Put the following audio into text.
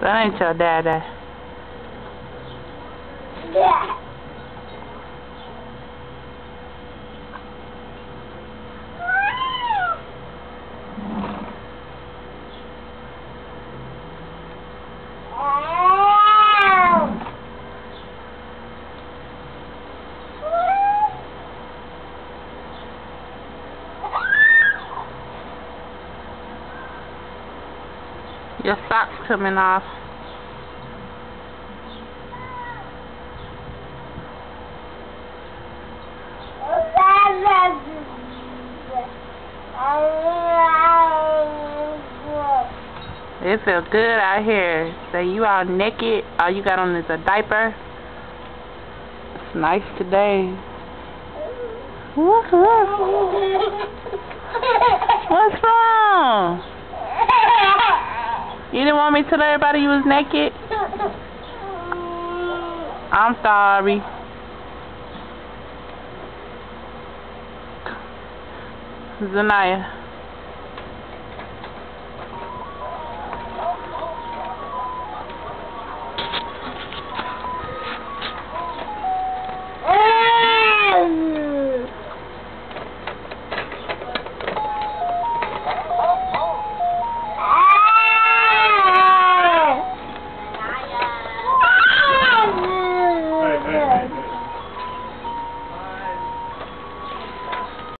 That ain't your daddy. Yeah. Your sock's coming off. It feels good out here. So you all naked. All you got on is a diaper. It's nice today. What's wrong? You didn't want me to tell everybody you was naked? I'm sorry. Zanaya.